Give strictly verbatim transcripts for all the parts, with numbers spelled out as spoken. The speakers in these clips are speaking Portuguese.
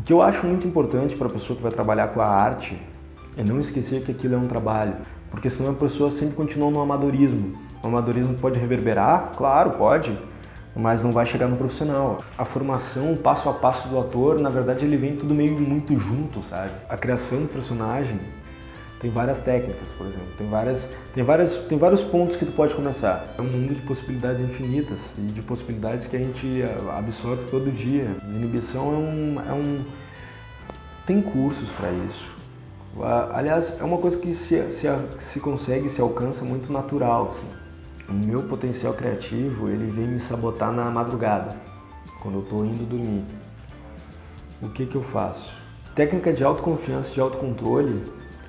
que eu acho muito importante para a pessoa que vai trabalhar com a arte é não esquecer que aquilo é um trabalho, porque senão a pessoa sempre continua no amadorismo. O amadorismo pode reverberar? Claro, pode, mas não vai chegar no profissional. A formação, o passo a passo do ator, na verdade ele vem tudo meio muito junto, sabe? A criação do personagem tem várias técnicas, por exemplo, tem, várias, tem, várias, tem vários pontos que tu pode começar. É um mundo de possibilidades infinitas e de possibilidades que a gente absorve todo dia. Desinibição é um... É um tem cursos para isso. Aliás, é uma coisa que se, se, se consegue, se alcança muito natural, assim. O meu potencial criativo, ele vem me sabotar na madrugada, quando eu estou indo dormir. O que que eu faço? Técnica de autoconfiança, de autocontrole,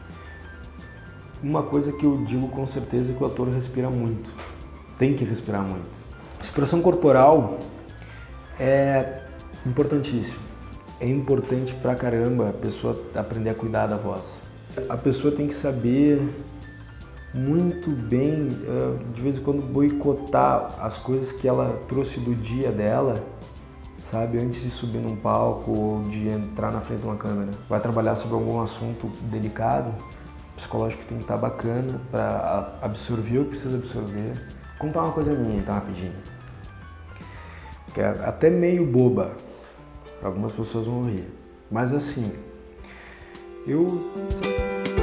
uma coisa que eu digo com certeza é que o ator respira muito. Tem que respirar muito. Expressão corporal é importantíssimo. É importante pra caramba a pessoa aprender a cuidar da voz. A pessoa tem que saber muito bem, de vez em quando, boicotar as coisas que ela trouxe do dia dela, sabe? Antes de subir num palco ou de entrar na frente de uma câmera. Vai trabalhar sobre algum assunto delicado, o psicológico tem que estar bacana para absorver o que precisa absorver. Vou contar uma coisa minha, então, rapidinho. Que é até meio boba. Algumas pessoas vão rir. Mas assim, eu...